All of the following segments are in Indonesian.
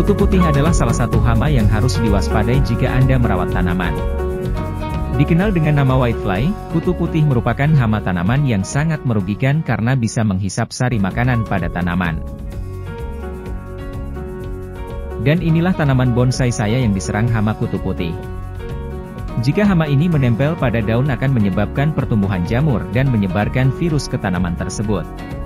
Kutu putih adalah salah satu hama yang harus diwaspadai jika Anda merawat tanaman. Dikenal dengan nama whitefly, kutu putih merupakan hama tanaman yang sangat merugikan karena bisa menghisap sari makanan pada tanaman. Dan inilah tanaman bonsai saya yang diserang hama kutu putih. Jika hama ini menempel pada daun akan menyebabkan pertumbuhan jamur dan menyebarkan virus ke tanaman tersebut.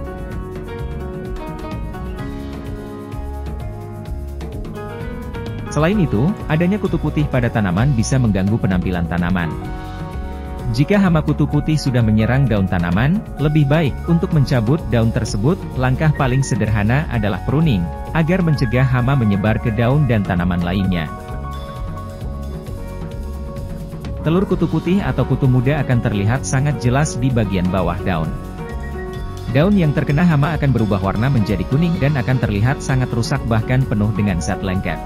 Selain itu, adanya kutu putih pada tanaman bisa mengganggu penampilan tanaman. Jika hama kutu putih sudah menyerang daun tanaman, lebih baik untuk mencabut daun tersebut. Langkah paling sederhana adalah pruning, agar mencegah hama menyebar ke daun dan tanaman lainnya. Telur kutu putih atau kutu muda akan terlihat sangat jelas di bagian bawah daun. Daun yang terkena hama akan berubah warna menjadi kuning dan akan terlihat sangat rusak bahkan penuh dengan zat lengket.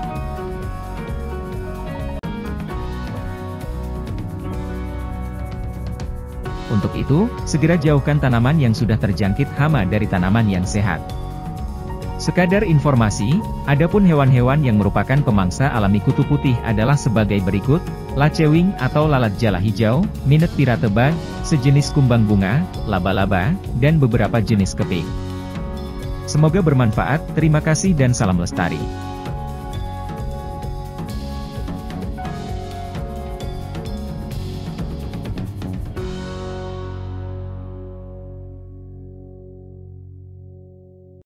Untuk itu, segera jauhkan tanaman yang sudah terjangkit hama dari tanaman yang sehat. Sekadar informasi, adapun hewan-hewan yang merupakan pemangsa alami kutu putih adalah sebagai berikut: lacewing atau lalat jala hijau, minek piratebag, sejenis kumbang bunga, laba-laba, dan beberapa jenis kepik. Semoga bermanfaat, terima kasih dan salam lestari.